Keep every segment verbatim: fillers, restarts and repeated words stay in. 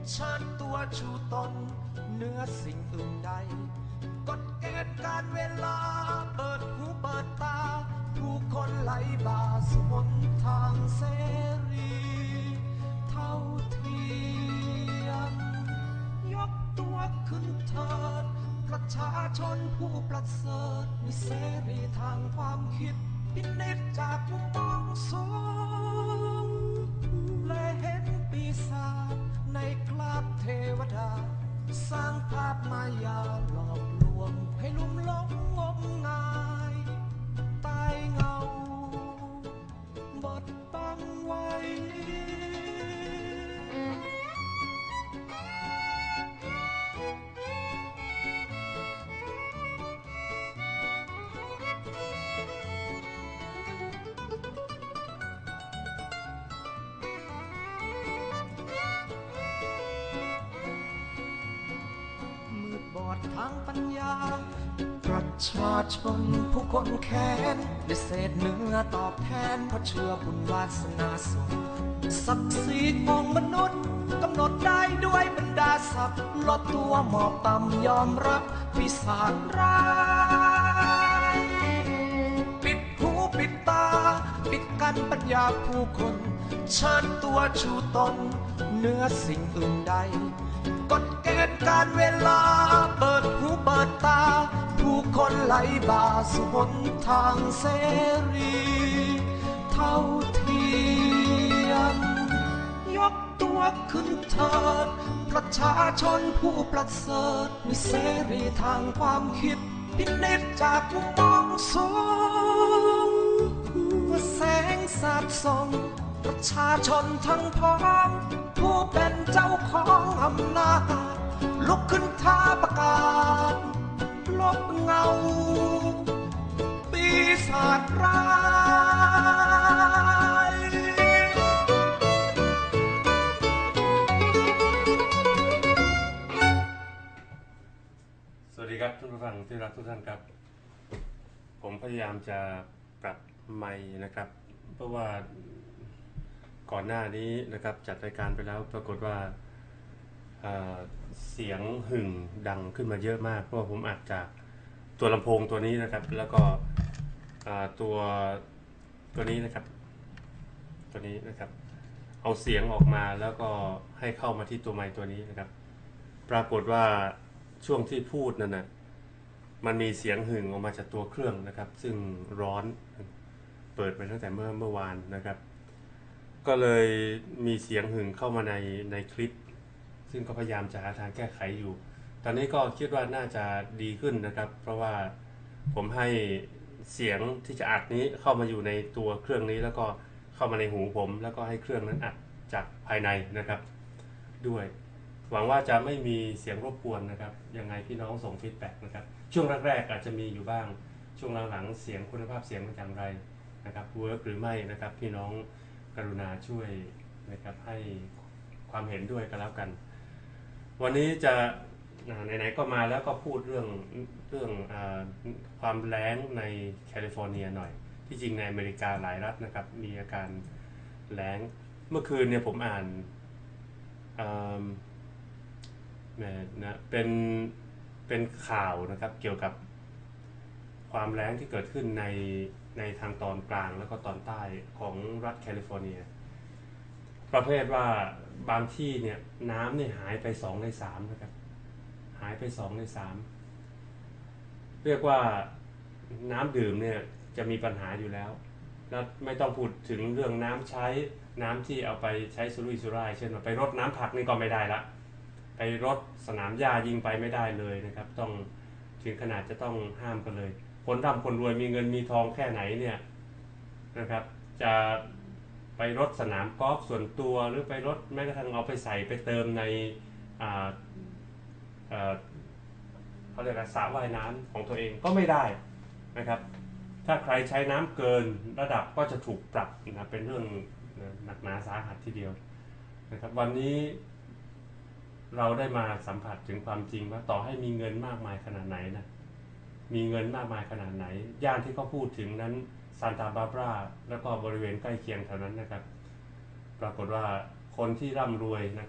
เชิญตัวชูตนเหนือสิ่งอื่นใดกฎเกณฑ์การเวลาเปิดหูเปิดตาผู้คนไหลบ่าสู่หนทางเสรีเท่าเทียมยกตัวขึ้นเถิดประชาชนผู้ประเสริฐมีเสรีทางความคิดพินิจจากมุมมองสูงและเห็นปีศาจในคราบเทวดาสร้างภาพมายาหลอกลวงให้ลุ่มหลงงมงายตายเงาบดบังไว้ทางปัญญาประชาชนผู้คนแค้นได้เศษเนื้อตอบแทนเพราะเชื่อบุญวาสนาสูงศักดิ์ศรีของมนุษย์กำหนดได้ด้วยบรรดาศัพท์ลดตัวหมอบต่ำยอมรับปีศาจร้ายปิดหูปิดตาปิดกั้นปัญญาผู้คนเชิญตัวชูตนเหนือสิ่งอื่นใดกฎเกณฑ์การเวลาเปิดหูเปิดตาผู้คนไหลบ่าสู่หนทางเสรีเท่าเทียมยกตัวขึ้นเถิดประชาชนผู้ประเสริฐมีเสรีทางความคิดพินิจจากมุมมองสูงว่าแสงสาดส่องประชาชนทั้งพ้องผู้เป็นเจ้าของอำนาจลุกขึ้นท้าประกาศลบเงาปีศาจร้ายสวัสดีครับท่านผู้ฟังที่รักทุกท่านครับผมพยายามจะปรับไมค์นะครับเพราะว่าก่อนหน้านี้นะครับจัดรายการไปแล้วปรากฏว่าเสียงหึ่งดังขึ้นมาเยอะมากเพราะผมอัดจากตัวลำโพงตัวนี้นะครับแล้วก็ตัวตัวนี้นะครับตัวนี้นะครับเอาเสียงออกมาแล้วก็ให้เข้ามาที่ตัวไมค์ตัวนี้นะครับปรากฏว่าช่วงที่พูดนั่นนะมันมีเสียงหึ่งออกมาจากตัวเครื่องนะครับซึ่งร้อนเปิดไปตั้งแต่เมื่อเมื่อวานนะครับก็เลยมีเสียงหึ่งเข้ามาในในคลิปซึ่งก็พยายามจะหาทางแก้ไขอยู่ตอนนี้ก็คิดว่าน่าจะดีขึ้นนะครับเพราะว่าผมให้เสียงที่จะอัดนี้เข้ามาอยู่ในตัวเครื่องนี้แล้วก็เข้ามาในหูผมแล้วก็ให้เครื่องนั้นอัดจากภายในนะครับด้วยหวังว่าจะไม่มีเสียงรบกวนนะครับยังไงพี่น้องส่งฟีดแบ็กนะครับช่วงแรกๆอาจจะมีอยู่บ้างช่วงหลังๆเสียงคุณภาพเสียงเป็นอย่างไรนะครับเวิร์กหรือไม่นะครับพี่น้องกรุณาช่วยนะครับให้ความเห็นด้วยกันแล้วกันวันนี้จะไหนๆก็มาแล้วก็พูดเรื่องเรื่องความแล้งในแคลิฟอร์เนียหน่อยที่จริงในอเมริกาหลายรัฐนะครับมีอาการแล้งเมื่อคืนเนี่ยผมอ่านนะเป็นเป็นข่าวนะครับเกี่ยวกับความแล้งที่เกิดขึ้นในในทางตอนกลางแล้วก็ตอนใต้ของรัฐแคลิฟอร์เนียประเภทว่าบางที่เนี่ยน้ำเนี่ยหายไปสองในสามนะครับหายไปสองในสามเรียกว่าน้ำดื่มเนี่ยจะมีปัญหาอยู่แล้วแล้วไม่ต้องพูดถึงเรื่องน้ำใช้น้ำที่เอาไปใช้สุรุ่ยสุร่ายเช่นว่าไปรดน้ำผักนี่ก็ไม่ได้ละไปรดสนามหญ้ายิงไปไม่ได้เลยนะครับต้องถึงขนาดจะต้องห้ามกันเลยคนร่ำคนรวยมีเงินมีทองแค่ไหนเนี่ยนะครับจะไปรถสนามกอล์ฟส่วนตัวหรือไปรถแม้กระทั่งเอาไปใส่ไปเติมในอ่าเอ่อเขาเรียกว่าสระว่ายน้ำของตัวเองก็ไม่ได้นะครับถ้าใครใช้น้ำเกินระดับก็จะถูกปรับนะเป็นเรื่องหนักหนาสาหัสทีเดียวนะครับวันนี้เราได้มาสัมผัสถึงความจริงว่าต่อให้มีเงินมากมายขนาดไหนนะมีเงินมากมายขนาดไหนย่านที่เขาพูดถึงนั้นซานตาบาร์บราแล้วก็บริเวณใกล้เคียงแถวนั้นนะครับปรากฏว่าคนที่ร่ำรวยนะครับ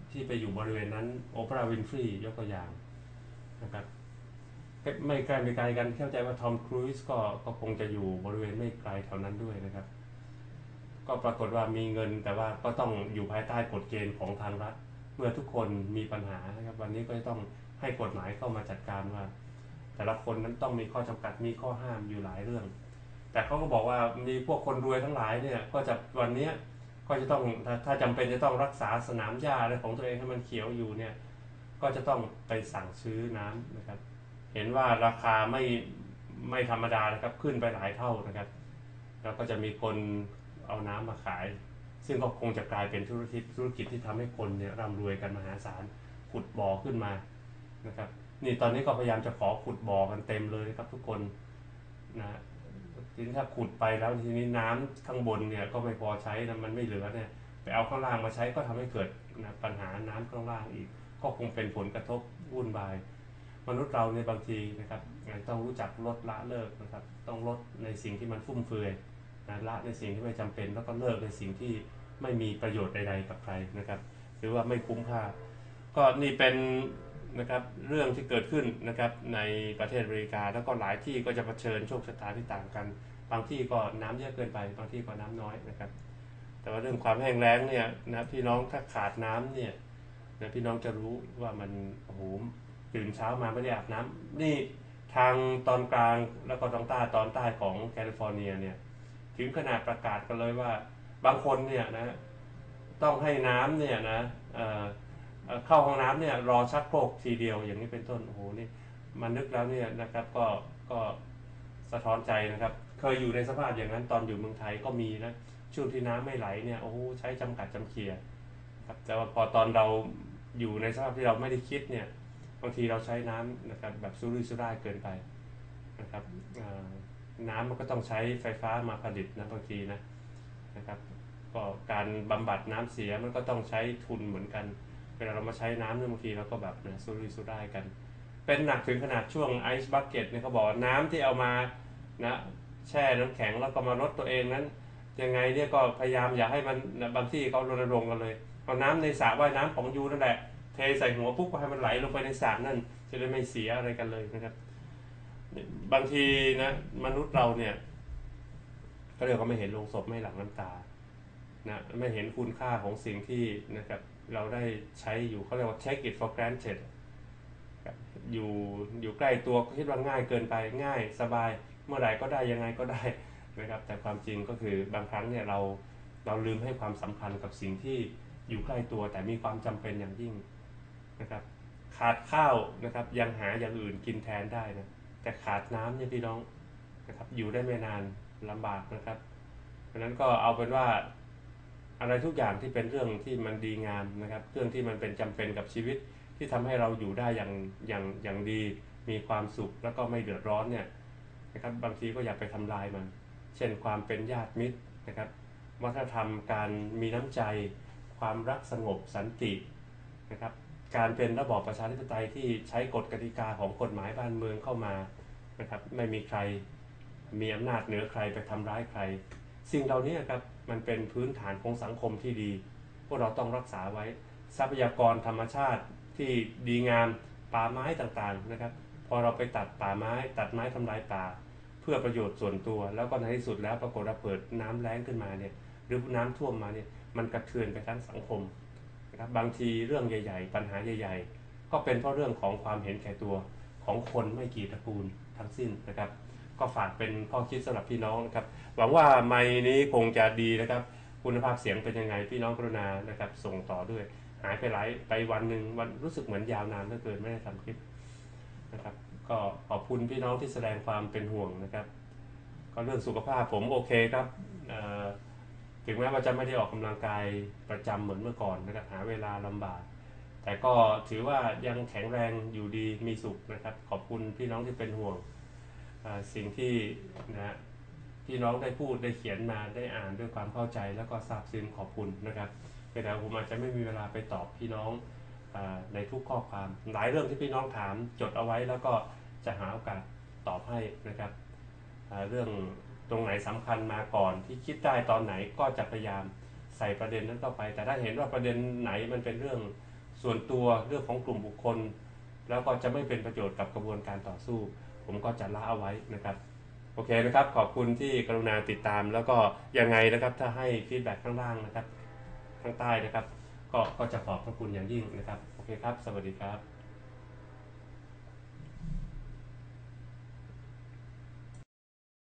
ที่ไปอยู่บริเวณนั้นโอปราห์วินฟรียกตัวอย่างนะครับไม่ไกลไม่ไกลกันเข้าใจว่าทอมครูซก็ก็คงจะอยู่บริเวณไม่ไกลแถวนั้นด้วยนะครับก็ปรากฏว่ามีเงินแต่ว่าก็ต้องอยู่ภายใต้กฎเกณฑ์ของทางรัฐเมื่อทุกคนมีปัญหานะครับวันนี้ก็จะต้องให้กฎหมายเข้ามาจัดการว่าแต่ละคนนั้นต้องมีข้อจำกัดมีข้อห้ามอยู่หลายเรื่องแต่เขาก็บอกว่ามีพวกคนรวยทั้งหลายเนี่ยก็จะวันนี้ก็จะต้องถ้าถ้าจำเป็นจะต้องรักษาสนามหญ้าอะไรของตัวเองให้มันเขียวอยู่เนี่ยก็จะต้องไปสั่งซื้อน้ำนะครับเห็นว่าราคาไม่ไม่ธรรมดานะครับขึ้นไปหลายเท่านะครับแล้วก็จะมีคนเอาน้ำมาขายซึ่งก็คงจะกลายเป็นธุรกิจธุรกิจที่ทำให้คนเนี่ยร่ำรวยกันมหาศาลขุดบ่อขึ้นมานะครับนี่ตอนนี้ก็พยายามจะขอขุดบ่อกันเต็มเลยครับทุกคนนะทีนี้ถ้าขุดไปแล้วทีนี้น้ำข้างบนเนี่ยก็ไม่พอใช้นะมันไม่เหลือเนี่ยไปเอาข้างล่างมาใช้ก็ทำให้เกิดนะปัญหาน้ำข้างล่างอีกก็คงเป็นผลกระทบวุ่นวายมนุษย์เราในบางทีนะครับต้องรู้จักลดละเลิกนะครับต้องลดในสิ่งที่มันฟุ่มเฟือยนะละในสิ่งที่ไม่จำเป็นแล้วก็เลิกในสิ่งที่ไม่มีประโยชน์ใดๆกับใครนะครับหรือว่าไม่คุ้มค่าก็นี่เป็นนะครับเรื่องที่เกิดขึ้นนะครับในประเทศอเมริกาแล้วก็หลายที่ก็จะเผชิญโชคชะตาที่ต่างกันบางที่ก็น้ำเยอะเกินไปบางที่ก็น้ำน้อยนะครับแต่ว่าเรื่องความแห้งแล้งเนี่ยนะพี่น้องถ้าขาดน้ำเนี่ยนะพี่น้องจะรู้ว่ามันโอ้โหตื่นเช้ามาไม่ได้อาบน้ำนี่ทางตอนกลางแล้วก็ตอนใต้ตอนใต้ของแคลิฟอร์เนียเนี่ยถึงขนาดประกาศกันเลยว่าบางคนเนี่ยนะต้องให้น้ำเนี่ยนะเอ่อเข้าห้องน้ำเนี่ยรอชักโครกทีเดียวอย่างนี้เป็นต้นโอ้โหนี่มันนึกแล้วเนี่ยนะครับก็ก็สะท้อนใจนะครับเคยอยู่ในสภาพอย่างนั้นตอนอยู่เมืองไทยก็มีนะช่วงที่น้ำไม่ไหลเนี่ยโอ้โหใช้จำกัดจำเคียครับแต่ว่าพอตอนเราอยู่ในสภาพที่เราไม่ได้คิดเนี่ยบางทีเราใช้น้ำนะครับแบบสุรุ่ยสุร่ายเกินไปนะครับน้ำมันก็ต้องใช้ไฟฟ้ามาผลิตนะบางทีนะนะครับก็การบำบัดน้ำเสียมันก็ต้องใช้ทุนเหมือนกันเวลาเรามาใช้น้ำเนี่ยบางทีเราก็แบบนะสุรุ่ยสุร่ายกันเป็นหนักถึงขนาดช่วงไอซ์บักเก็ตเนี่ยเขาบอกน้ำที่เอามานะแช่น้ำแข็งแล้วก็มารดตัวเองนั้นยังไงเนี่ยก็พยายามอย่าให้มันบางที่เขารณรงค์กันเลยเอาน้ำในสระว่ายน้ำของยูนั่นแหละเทใส่หัวปุ๊บก็ให้มันไหลลงไปในสระนั่นจะได้ไม่เสียอะไรกันเลยนะครับบางทีนะมนุษย์เราเนี่ยก็เรียกว่าไม่เห็นลงศพไม่หลั่งน้ำตานะไม่เห็นคุณค่าของสิ่งที่นะครับเราได้ใช้อยู่เขาเรียกว่า take it for granted อยู่อยู่ใกล้ตัวก็คิดว่าง่ายเกินไปง่ายสบายเมื่อไหร่ก็ได้ยังไงก็ได้นะครับแต่ความจริงก็คือบางครั้งเนี่ยเราเราลืมให้ความสำคัญกับสิ่งที่อยู่ใกล้ตัวแต่มีความจำเป็นอย่างยิ่งนะครับขาดข้าวนะครับยังหาอย่างอื่นกินแทนได้นะแต่ขาดน้ำเนี่ยพี่น้องนะครับอยู่ได้ไม่นานลำบากนะครับเพราะนั้นก็เอาเป็นว่าอะไรทุกอย่างที่เป็นเรื่องที่มันดีงามนะครับเรื่องที่มันเป็นจำเป็นกับชีวิตที่ทำให้เราอยู่ได้อย่างอย่างอย่างดีมีความสุขแล้วก็ไม่เดือดร้อนเนี่ยนะครับบางทีก็อย่าไปทำลายมันเช่นความเป็นญาติมิตรนะครับวัฒนธรรมการมีน้ำใจความรักสงบสันตินะครับการเป็นระบอบประชาธิปไตยที่ใช้กฎกติกาของกฎหมายบ้านเมืองเข้ามานะครับไม่มีใครมีอำนาจเหนือใครไปทำร้ายใครสิ่งเหล่านี้ครับมันเป็นพื้นฐานของสังคมที่ดีพวกเราต้องรักษาไว้ทรัพยากรธรรมชาติที่ดีงามป่าไม้ต่างๆนะครับพอเราไปตัดป่าไม้ตัดไม้ทำลายป่าเพื่อประโยชน์ส่วนตัวแล้วก็ในที่สุดแล้วปรากฏว่าเปิดน้ำแล้งขึ้นมาเนี่ยหรือน้ำท่วมมาเนี่ยมันกระเทือนไปทั้งสังคมนะครับบางทีเรื่องใหญ่ๆปัญหาใหญ่ๆก็เป็นเพราะเรื่องของความเห็นแก่ตัวของคนไม่กี่ตระกูลทั้งสิ้นนะครับก็ฝากเป็นข้อคิดสำหรับพี่น้องนะครับหวังว่าไมค์นี้คงจะดีนะครับคุณภาพเสียงเป็นยังไงพี่น้องกรุณานะครับส่งต่อด้วยหายไปหลายไปวันหนึ่งวันรู้สึกเหมือนยาวนานเหลือเกินไม่ได้ทำคลิปนะครับก็ขอบคุณพี่น้องที่แสดงความเป็นห่วงนะครับก็เรื่องสุขภาพผมโอเคครับถึงแม้ว่าจะไม่ได้ออกกำลังกายประจำเหมือนเมื่อก่อนนะครับหาเวลาลำบากแต่ก็ถือว่ายังแข็งแรงอยู่ดีมีสุขนะครับขอบคุณพี่น้องที่เป็นห่วงสิ่งที่นะพี่น้องได้พูดได้เขียนมาได้อ่านด้วยความเข้าใจแล้วก็ซาบซึ้งขอบคุณนะครับแต่ผมอาจจะไม่มีเวลาไปตอบพี่น้องในทุกข้อความหลายเรื่องที่พี่น้องถามจดเอาไว้แล้วก็จะหาโอกาสตอบให้นะครับเรื่องตรงไหนสำคัญมาก่อนที่คิดได้ตอนไหนก็จะพยายามใส่ประเด็นนั้นเข้าไปแต่ถ้าเห็นว่าประเด็นไหนมันเป็นเรื่องส่วนตัวเรื่องของกลุ่มบุคคลแล้วก็จะไม่เป็นประโยชน์กับกระบวนการต่อสู้ผมก็จะละเอาไว้นะครับโอเคนะครับขอบคุณที่กรุณาติดตามแล้วก็ยังไงนะครับถ้าให้ฟีดแบ็กข้างล่างนะครับข้างใต้นะครับก็ก็จะขอบพระคุณอย่างยิ่งนะครับโอเคครับสวัสดีครับ